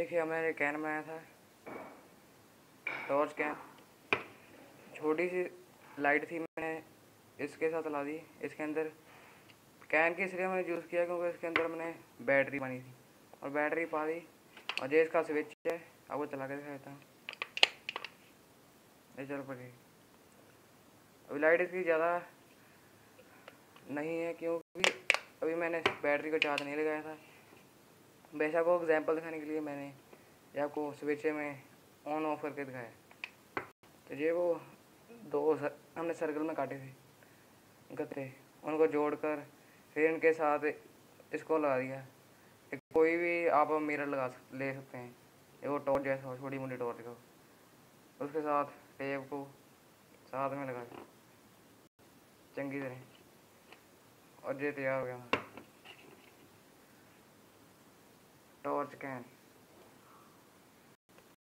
देखिए हमने कैन बनाया था, टॉर्च कैन। छोटी सी लाइट थी, मैंने इसके साथ ला दी। इसके अंदर कैन की इसलिए मैंने यूज़ किया क्योंकि इसके अंदर मैंने बैटरी पानी थी और बैटरी पा दी। और ये इसका स्विच है, आपको चला के दिखा देता हूँ। ये चल पड़ी। अभी लाइट इसकी ज़्यादा नहीं है क्योंकि अभी मैंने बैटरी को चार्ज नहीं लगाया था। वैसे आपको एग्जांपल दिखाने के लिए मैंने ये आपको स्विच में ऑन ऑफ करके दिखाया। तो ये वो हमने सर्कल में काटे थे गत्ते, उनको जोड़कर फिर इनके साथ इसको लगा दिया। कोई भी आप मिरर ले सकते हैं, ये वो टॉर्च जैसा हो, छोटी मोटी टॉर्च का, उसके साथ टेप को साथ में लगा दिया चंगी तरह और ये तैयार हो गया टॉर्च कैन।